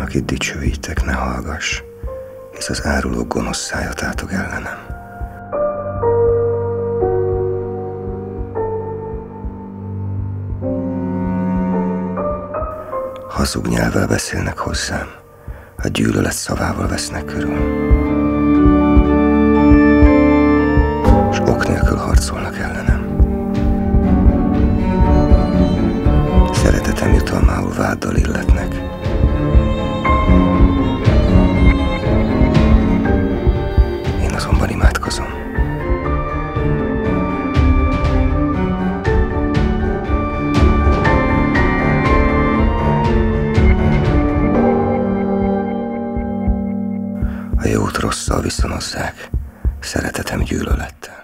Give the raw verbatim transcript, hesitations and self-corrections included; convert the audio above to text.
akit dicsőítek, ne hallgass, hisz az áruló gonosz szája tátog ellenem. Hazug nyelvvel beszélnek hozzám, a gyűlölet szavával vesznek körül, s ok nélkül harcolnak ellenem. Szeretetem jutalmául váddal illetnek, én azonban imádkozom. A jót rosszal viszonozzák, szeretetem gyűlölettel.